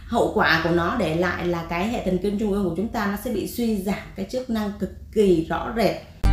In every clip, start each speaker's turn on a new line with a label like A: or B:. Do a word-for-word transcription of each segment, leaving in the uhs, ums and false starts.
A: Hậu quả của nó để lại là cái hệ thần kinh trung ương của chúng ta nó sẽ bị suy giảm cái chức năng cực kỳ rõ rệt.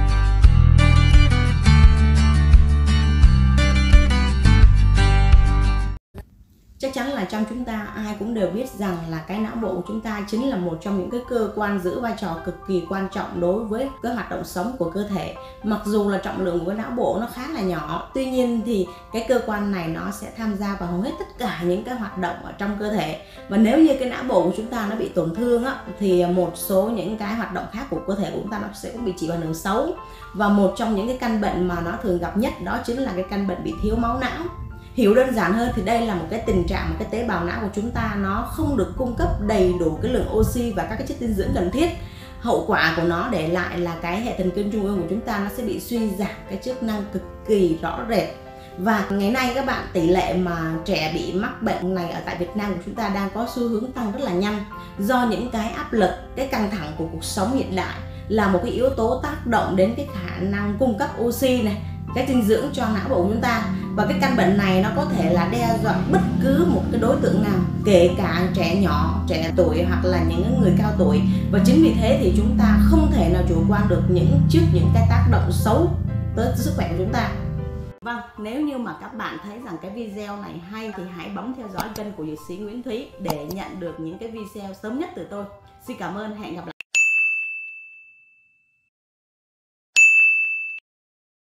A: Chắc chắn là trong chúng ta ai cũng đều biết rằng là cái não bộ của chúng ta chính là một trong những cái cơ quan giữ vai trò cực kỳ quan trọng đối với cái hoạt động sống của cơ thể. Mặc dù là trọng lượng của cái não bộ nó khá là nhỏ, tuy nhiên thì cái cơ quan này nó sẽ tham gia vào hầu hết tất cả những cái hoạt động ở trong cơ thể. Và nếu như cái não bộ của chúng ta nó bị tổn thương á, thì một số những cái hoạt động khác của cơ thể của chúng ta nó sẽ bị chịu ảnh hưởng xấu. Và một trong những cái căn bệnh mà nó thường gặp nhất đó chính là cái căn bệnh bị thiếu máu não. Hiểu đơn giản hơn thì đây là một cái tình trạng một cái tế bào não của chúng ta nó không được cung cấp đầy đủ cái lượng oxy và các cái chất dinh dưỡng cần thiết. Hậu quả của nó để lại là cái hệ thần kinh trung ương của chúng ta nó sẽ bị suy giảm cái chức năng cực kỳ rõ rệt. Và ngày nay các bạn, tỷ lệ mà trẻ bị mắc bệnh này ở tại Việt Nam của chúng ta đang có xu hướng tăng rất là nhanh, do những cái áp lực, cái căng thẳng của cuộc sống hiện đại là một cái yếu tố tác động đến cái khả năng cung cấp oxy này, cái dinh dưỡng cho não bộ của chúng ta. Và cái căn bệnh này nó có thể là đe dọa bất cứ một cái đối tượng nào, kể cả trẻ nhỏ, trẻ tuổi hoặc là những người cao tuổi. Và chính vì thế thì chúng ta không thể nào chủ quan được những trước những cái tác động xấu tới sức khỏe của chúng ta. Vâng, nếu như mà các bạn thấy rằng cái video này hay thì hãy bấm theo dõi kênh của Dược sĩ Nguyễn Thúy để nhận được những cái video sớm nhất từ tôi. Xin cảm ơn, hẹn gặp lại.